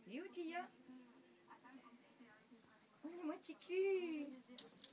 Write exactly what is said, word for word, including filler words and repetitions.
Et où tu y as? On est moitié cul.